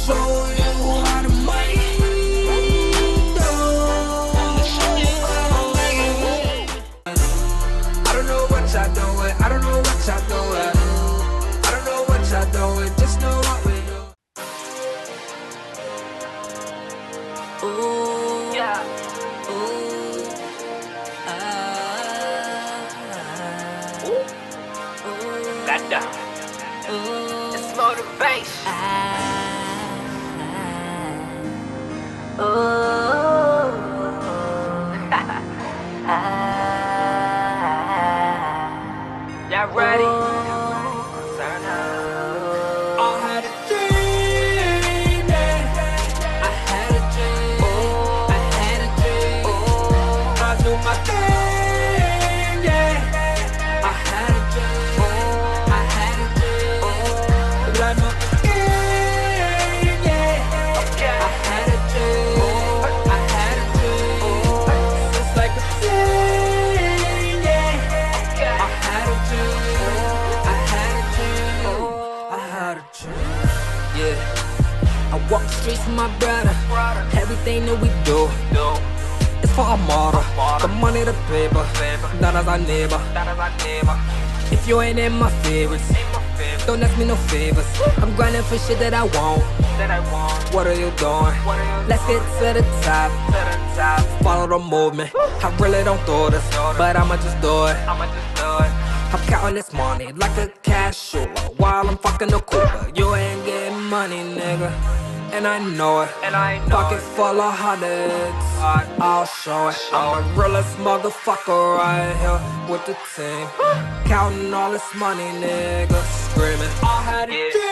show you how to make I don't know what y'all doing, I don't know what y'all doing, I don't know what y'all doing, just know what we do. Ooh, yeah. Ooh, ooh, got that. It's motivation. Y'all ready? Turn up. I had a dream, yeah. I had a dream. I had a dream. I do my thing, yeah. I had a dream. I had a dream. Like my king, yeah. Okay. I had a dream. I had a dream. It's like a thing, yeah. Okay. I had a dream. I had a dream. I had a dream. Yeah. I walk the streets with my brother. Everything that we do, it's for a motto. The money, the paper, that is our neighbor. If you ain't in my favorites, don't ask me no favors. I'm grinding for shit that I want. What are you doing? Let's get to the top. Follow the movement. I really don't do this, but I'ma just do it. I'm counting this money like a cashier while I'm fucking the Cooper. You ain't getting money, nigga, and I know it. Pocket full of hundreds, I'll show it. I'm the realest motherfucker right here with the team. Counting all this money, nigga, screaming. I had a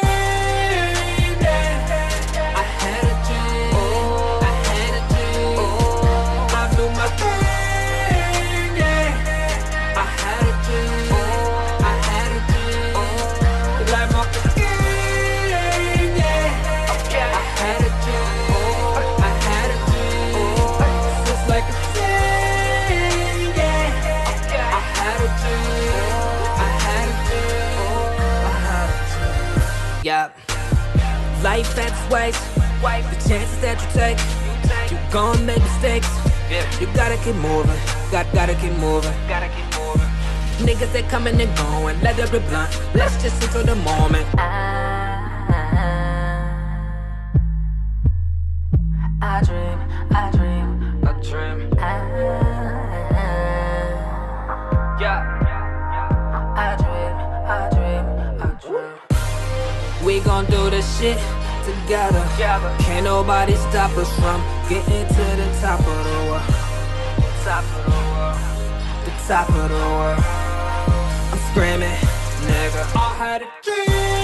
dream, yeah. I had a dream. I had a dream. I do my thing, yeah. I had a dream. I had a dream. Like my king, yeah. Okay. I had a dream. I had a dream. Just like a thing, yeah. Okay. I had a dream. I had a dream. I had a dream. Yeah. Life at its ways. The chances that you take, you gon' make mistakes. You gotta keep moving. Gotta keep moving. Niggas they coming and going, let it be blunt. Let's just enjoy the moment. I dream a dream. Yeah. I dream. We gon' do this shit together. Can't nobody stop us from getting to the top of the world. The top of the world. I'm screaming, nigga. I had a dream.